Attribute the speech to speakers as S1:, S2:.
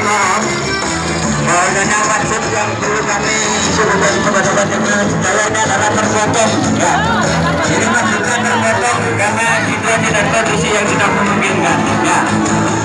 S1: maaf. Karena maksud yang perlu kami suruhkan kepada teman-teman sekalian adalah terpotong. Ya. Ini maksudnya terpotong karena situasi dan kondisi yang sedang memungkinkan. Ya.